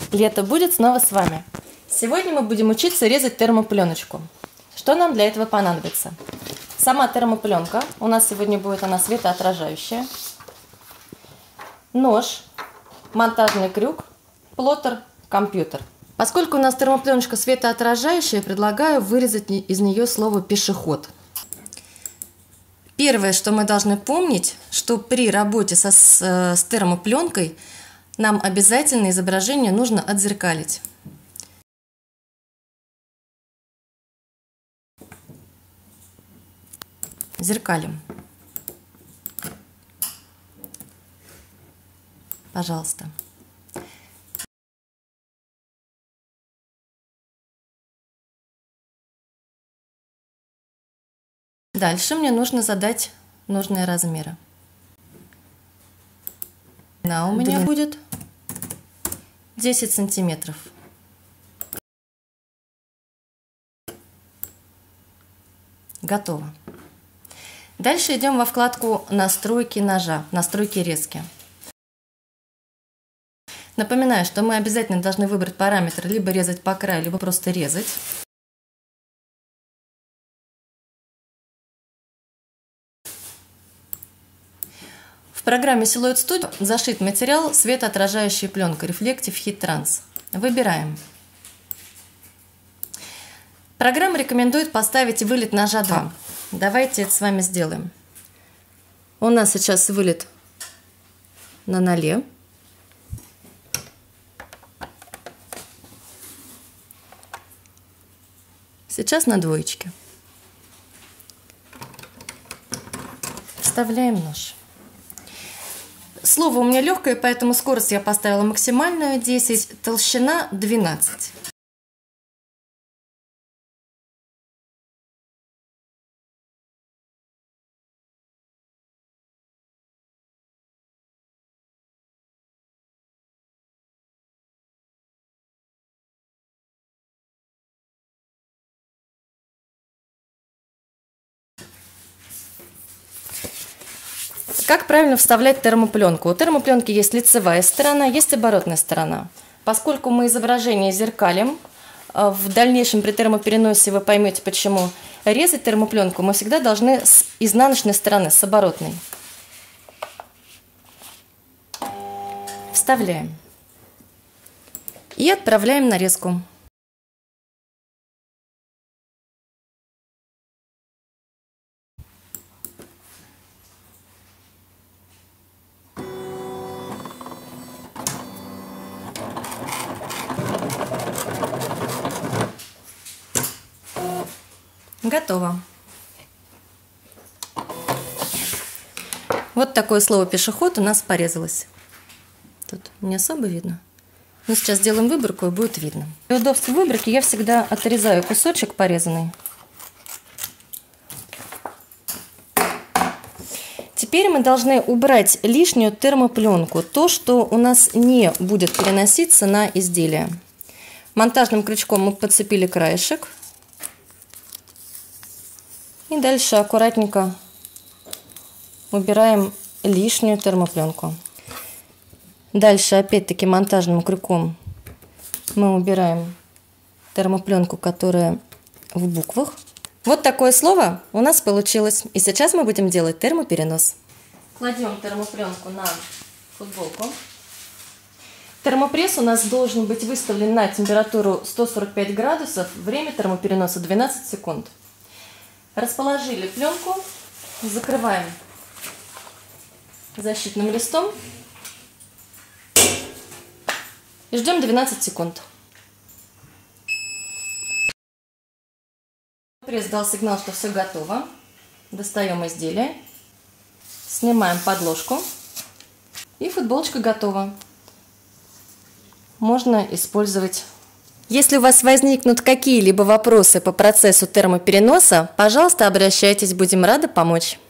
Лето будет снова с вами. Сегодня мы будем учиться резать термопленочку. Что нам для этого понадобится? Сама термопленка, у нас сегодня будет она светоотражающая, нож, монтажный крюк, плоттер, компьютер. Поскольку у нас термопленочка светоотражающая, предлагаю вырезать из нее слово «пешеход». Первое, что мы должны помнить, что при работе с термопленкой нам обязательно изображение нужно отзеркалить. Зеркалим. Пожалуйста. Дальше мне нужно задать нужные размеры. Длина у меня будет 10 сантиметров. Готово. Дальше идем во вкладку «Настройки ножа», «Настройки резки». Напоминаю, что мы обязательно должны выбрать параметр либо резать по краю, либо просто резать. В программе Silhouette Studio зашит материал светоотражающая пленка Reflective Heat Trans. Выбираем. Программа рекомендует поставить вылет ножа 2. Давайте это с вами сделаем. У нас сейчас вылет на 0. Сейчас на 2. Вставляем нож. Слово у меня легкое, поэтому скорость я поставила максимальную 10, толщина 12. Как правильно вставлять термопленку? У термопленки есть лицевая сторона, есть оборотная сторона. Поскольку мы изображение зеркалим, в дальнейшем при термопереносе вы поймете почему, резать термопленку мы всегда должны с изнаночной стороны, с оборотной. Вставляем. И отправляем нарезку. Готово. Вот такое слово «пешеход» у нас порезалось. Тут не особо видно. Но сейчас сделаем выборку и будет видно. Для удобства выборки я всегда отрезаю кусочек порезанный. Теперь мы должны убрать лишнюю термопленку, то, что у нас не будет переноситься на изделие. Монтажным крючком мы подцепили краешек. И дальше аккуратненько убираем лишнюю термопленку. Дальше опять-таки монтажным крюком мы убираем термопленку, которая в буквах. Вот такое слово у нас получилось. И сейчас мы будем делать термоперенос. Кладем термопленку на футболку. Термопресс у нас должен быть выставлен на температуру 145 градусов. Время термопереноса 12 секунд. Расположили пленку, закрываем защитным листом и ждем 12 секунд. Пресс дал сигнал, что все готово. Достаем изделие, снимаем подложку и футболочка готова. Можно использовать. Если у вас возникнут какие-либо вопросы по процессу термопереноса, пожалуйста, обращайтесь, будем рады помочь.